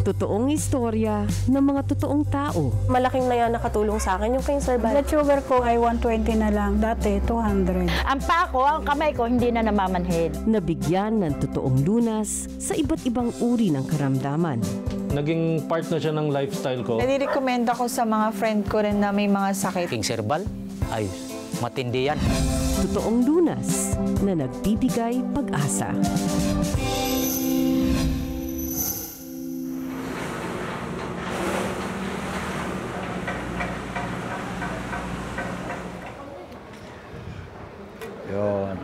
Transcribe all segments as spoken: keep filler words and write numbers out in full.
Totoong istorya ng mga totoong tao. Malaking na yan nakatulong sa akin yung kay Sir Bal. Blood sugar ko ay one twenty na lang. Dati, two hundred. Ang paa ko, ang kamay ko, hindi na namamanhid. Nabigyan ng totoong lunas sa iba't ibang uri ng karamdaman. Naging part na siya ng lifestyle ko. Nanirecommend ako sa mga friend ko rin na may mga sakit. King Serbal, ay matindi yan. Totoong lunas na nagbibigay pag-asa. Yun.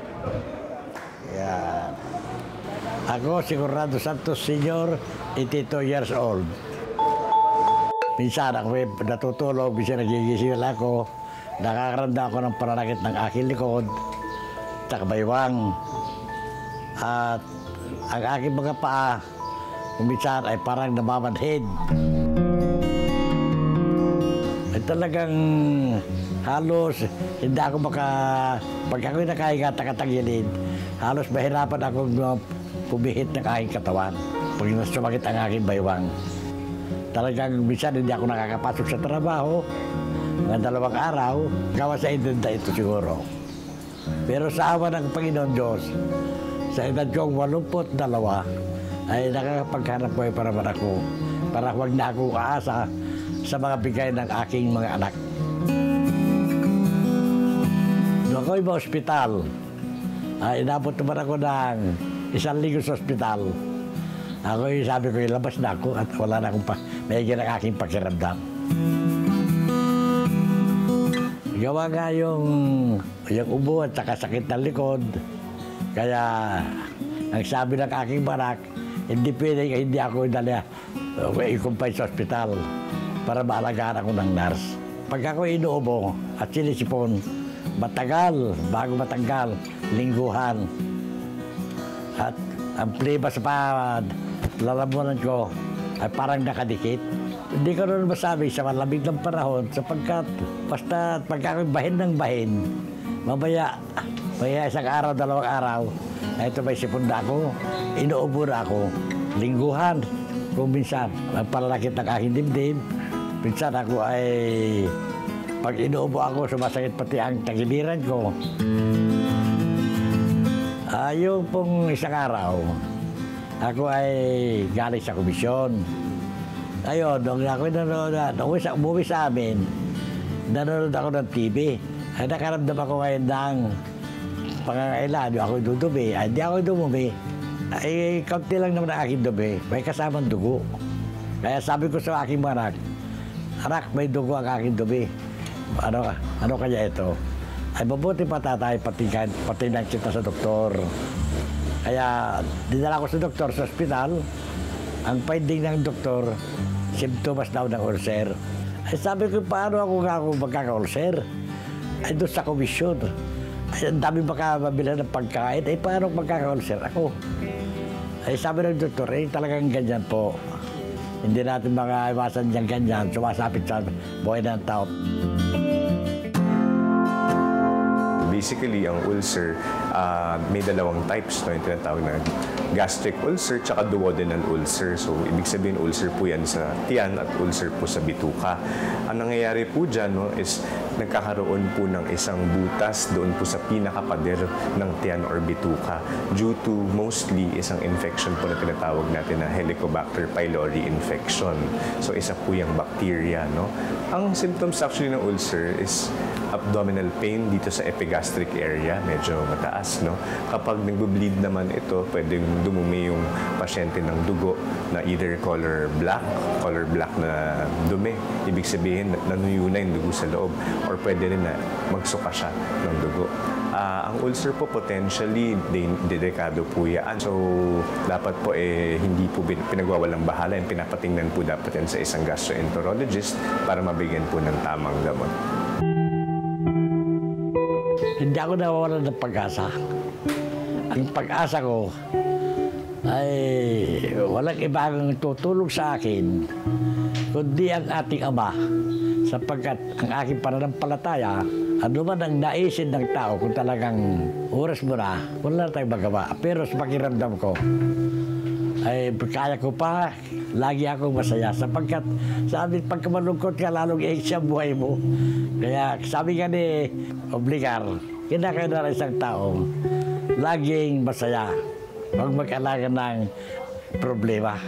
Yan. Ako, Sigurado Santos Senior, eighty-two years old. Minsan ako natutulog, minsan nagigising ako. Nakakaranda ako ng pananakit ng aking likod, takabaywang. At ang aking mga paa, minsan ay parang namamanhid. Ay talagang halos hindi ako maka... Pag ako'y nakahinga takatagilid, halos mahirapan akong pumihit ng aking katawan pag sumakit ang aking baywang. Talagang minsan hindi ako nakakapasok sa trabaho. Mga dalawang araw, gawa sa edad na ito siguro. Pero sa awa ng Panginoon Diyos, sa edad kong walumput dalawa, ay nakakapaghanap buhay para man ako, para huwag na ako kaasa sa mga bigay ng aking mga anak. Noong ako'y ma-hospital, ay inabot naman ako ng isang linggo sa hospital. Ako'y sabi ko, ilabas na ako at wala na akong pa, may ng aking pakiramdam. Gawa nga yung, yung ubo at saka sakit ng likod. Kaya ang sabi ng aking barak, hindi pwede, hindi ako dali uh, ikumpay sa ospital para maalagaan ako ng nurse. Pag ako inuubo at sinisipon, matagal, bago matanggal, lingguhan. At ang pleba sa pad, lalamunan ko ay parang nakadikit. Hindi ko rin masabi sa malamig ng panahon sapagkat basta pagka bahin ng bahin, mamaya, maya isang araw, dalawang araw, ay ito may sipunda ako, inuubo na ako, lingguhan. Kung minsan, magpalalakit ng aking dibdib, minsan ako ay, pag inuubo ako, sumasakit pati ang tagiliran ko. Ah, yung pong isang araw, ako ay galing sa komisyon. Ayun, nung ako nanonood, nung umuwi sa amin, nanonood ako ng T V. Ay nakaramdam ako ngayon ng pangangailan, yung ako'y dudumi. Ay, hindi ako'y dumumi. Ay, kaunti lang naman ang aking dumi. May kasamang dugo. Kaya sabi ko sa aking mga anak, anak, may dugo ang aking dumi. Ano, ano kaya ito? Ay, mabuti pa tatay, patigan, patinan kita sa doktor. Kaya, dinala ko sa doktor sa ospital. Ang finding ng doktor, symptoms daw ng ulcer. Ay sabi ko, paano ako nga ako magkaka-ulcer? Ay doon sa komisyon. Ay ang dami baka mabila ng pagkain. Ay paano magkaka-ulcer ako? Ay sabi ng doktor, eh talagang ganyan po. Hindi natin makaiwasan diyang ganyan. Sumasapit sa buhay ng tao. Basically, ang ulcer, uh, may dalawang types, no, yung tinatawag na gastric ulcer tsaka duodenal ulcer. So, ibig sabihin, ulcer po yan sa tiyan at ulcer po sa bituka. Ang nangyayari po dyan, no, is nagkakaroon po ng isang butas doon po sa pinakapader ng tiyan or bituka due to mostly isang infection po na tinatawag natin na Helicobacter pylori infection. So, isa po yung bacteria, no? Ang symptoms actually ng ulcer is abdominal pain dito sa epigastric area, medyo mataas, no? Kapag nagbo-bleed naman ito, pwedeng dumumi yung pasyente ng dugo na either color black, color black na dumi. Ibig sabihin, nanuyo na yung dugo sa loob. Or pwede rin na magsuka siya ng dugo. Uh, ang ulcer po potentially delikado po yan. So, dapat po eh, hindi po pinagwawalang bahala. And pinapatingnan po dapat yan sa isang gastroenterologist para mabigyan po ng tamang gamot. Hindi ako nawawalan ng pag-asa. Ang pag-asa ko ay walang ibang tutulong sa akin kundi ang ating Ama, sapagkat ang aking pananampalataya, ano man ang naisin ng tao kung talagang oras mo na, wala na tayong magawa. Pero sa pakiramdam ko, ay kaya ko pa, lagi akong masaya sapagkat sabi pagka malungkot ka lalong iiksi ang buhay mo. Kaya sabi nga ni Obligar, kinakailangan ng isang tao laging masaya, huwag mag-alala ng problema.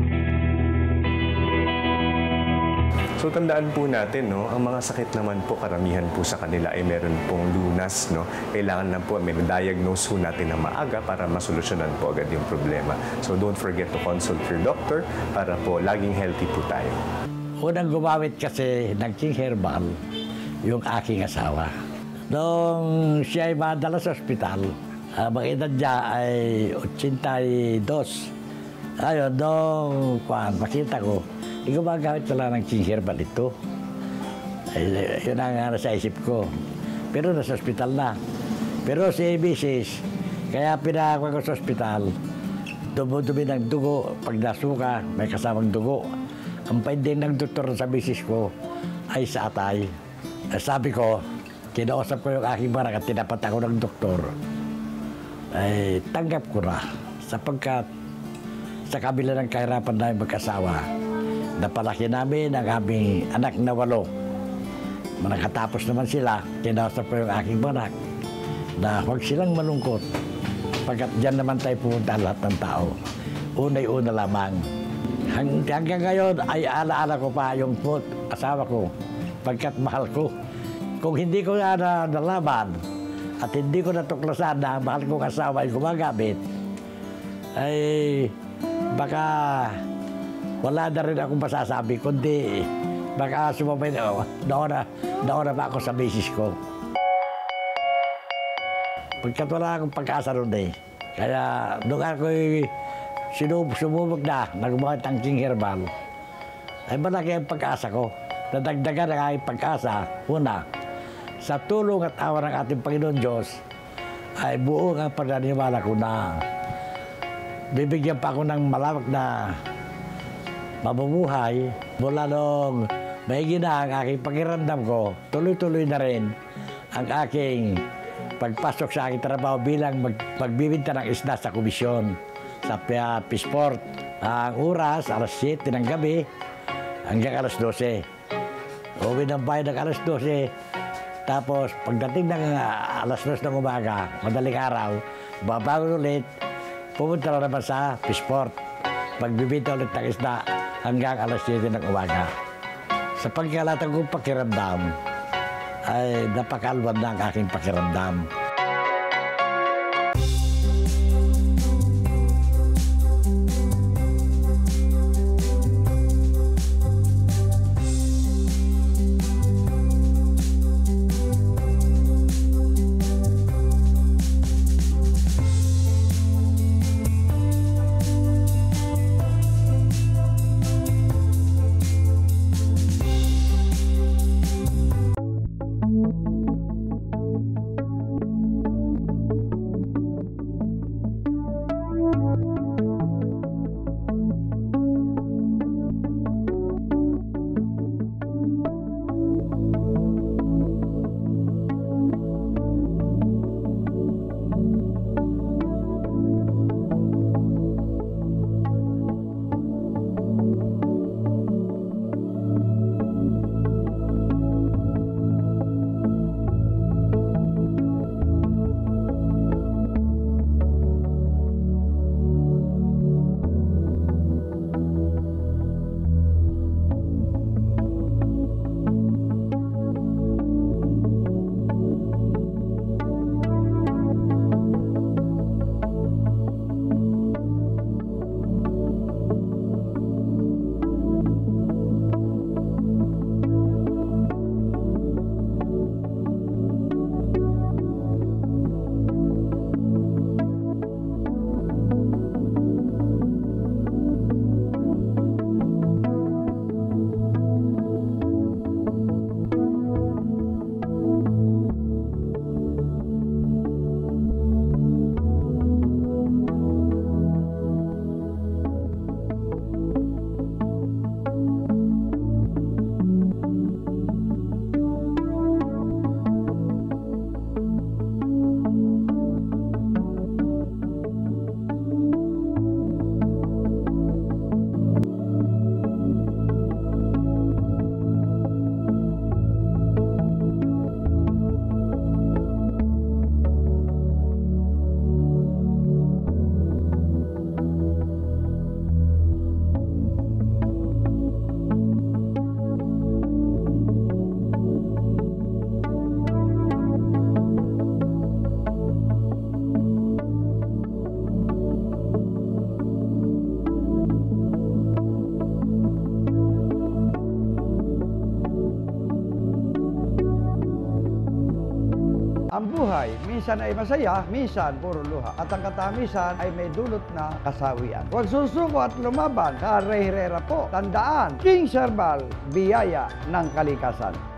So tandaan po natin, no, ang mga sakit naman po, karamihan po sa kanila ay meron pong lunas. No? Kailangan lang po may diagnose po natin na maaga para masolusyonan po agad yung problema. So don't forget to consult your doctor para po laging healthy po tayo. Unang gumamit kasi ng King Herbal yung aking asawa. Nung siya ay madala sa ospital, uh, ang edad niya ay eighty-two. Ayun, nung kuwan, makita ko, gumagamit pala ng King Herbal ito. Ay, yun ang nasa isip ko. Pero nasa ospital na. Pero si Missus, kaya pinakakuha ko sa ospital, dumi-dumi ng dugo. Pag nasuka, may kasamang dugo. Ang finding ng doktor sa Missus ko ay sa atay. Sabi ko, kinausap ko yung aking barang at tinapat ako ng doktor. Ay, tanggap ko na. Sapagkat sa kabila ng kahirapan namin mag-asawa, napalaki namin ang aming anak na walo. Nakatapos naman sila, kinausap ko yung aking banak na huwag silang malungkot pagkat dyan naman tayo pumunta lahat ng tao. Unay-una lamang. Hanggang ngayon ay alaala ko pa yung food, asawa ko, pagkat mahal ko. Kung hindi ko na nalaman at hindi ko natuklasan na mahal kong asawa ay gumagamit, ay baka wala na rin akong masasabi, kundi baka sumabay na, nauna, nauna pa ako sa misis ko. Pagkat wala akong pag-asa ron eh. Kaya nung ako'y sumubok na, nagumamit ang King Herbal, ay malaki ang pag-asa ko. Nadagdagan ang aking pag-asa, una, sa tulong at awa ng ating Panginoon Diyos, ay buong ang pananiwala ko na bibigyan pa ako ng malawak na mabubuhay. Mula nung maigi na ang aking pakiramdam ko, tuloy-tuloy na rin ang aking pagpasok sa aking trabaho bilang mag magbibinta ng isda sa komisyon sa Pisport. Ang oras, alas siyete ng gabi hanggang alas dose. Uwi ng bahay ng alas dose. Tapos pagdating ng uh, alas dos ng umaga, madaling araw, babago ulit, pumunta na naman sa Pisport. Magbibinta ulit ng isda hanggang alas siyete ng umaga. Sa pagkalatang kong pakiramdam, ay napakalwan na ang aking pakiramdam. Ang buhay, minsan ay masaya, minsan puro luha. At ang katamisan ay may dulot na kasawian. Huwag susuko at lumaban. Carrera po. Tandaan, King Herbal, biyaya ng kalikasan.